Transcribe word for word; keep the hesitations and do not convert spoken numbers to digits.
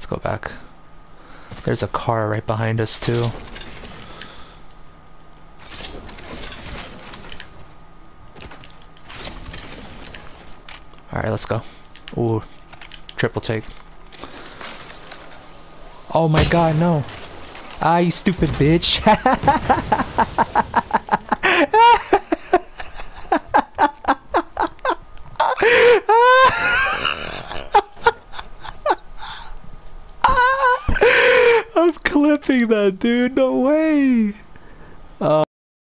go back. There's a car right behind us too. Alright, let's go. Ooh, triple take. Oh my god, no. Ah, you stupid bitch. I'm clipping that, dude. No way. Uh